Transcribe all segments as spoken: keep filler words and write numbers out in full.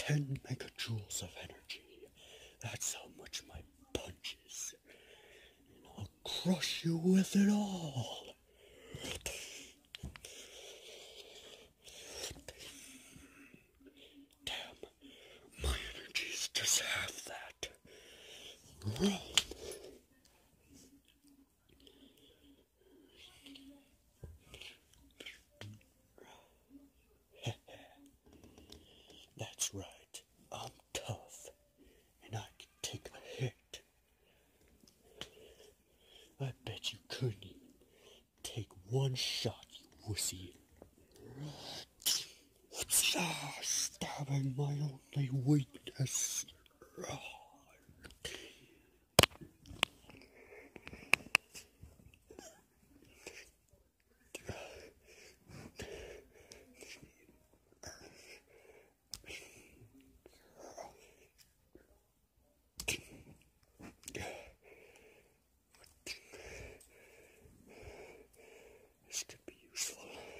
ten megajoules of energy. That's how much my punch is. And I'll crush you with it all. Damn, my energy's just half that. That's right, I'm tough, and I can take a hit. I bet you couldn't even take one shot, you wussy. Ah, stabbing my only weakness. This could be useful.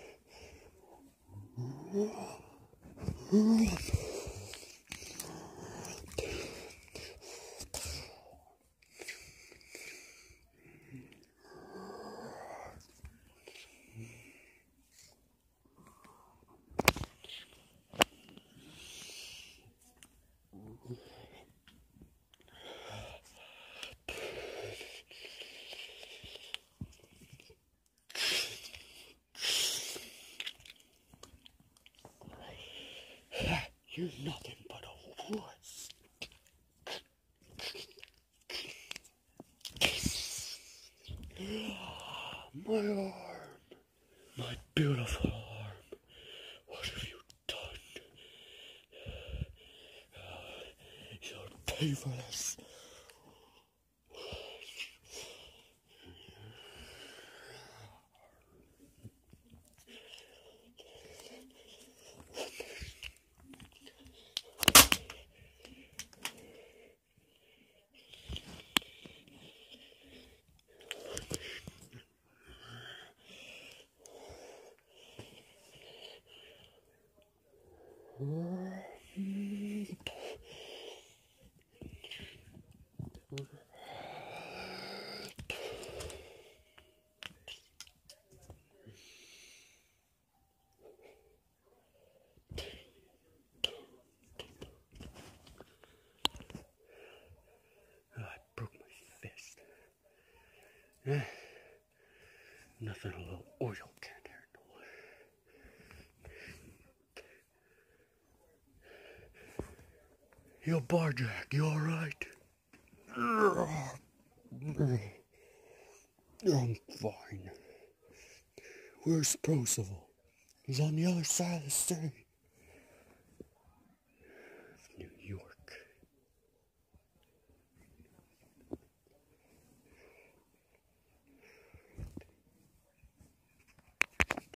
You're nothing but a wuss. My arm, my beautiful arm. What have you done? You'll pay for this. Eh, nothing a little oil can't handle. Yo, Barjack, you alright? I'm fine. Where's Percival? He's on the other side of the stage.